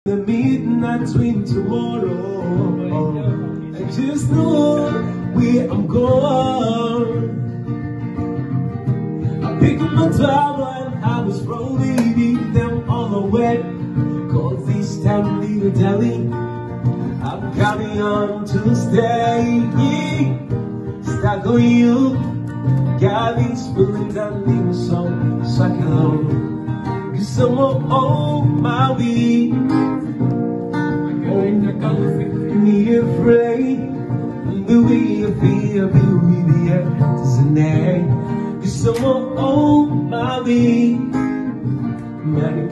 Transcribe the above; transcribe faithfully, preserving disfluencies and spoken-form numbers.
The midnight twin tomorrow. I just know where I'm going. I picked up my towel and I was rolling them all the way. Cause this time little Delhi, I'm coming on to stay. Stuck on you, got me spilling down in so suck it on. Cause I'm on my way. Me afraid the way you feel me with the tonight. Cause I'm on my way.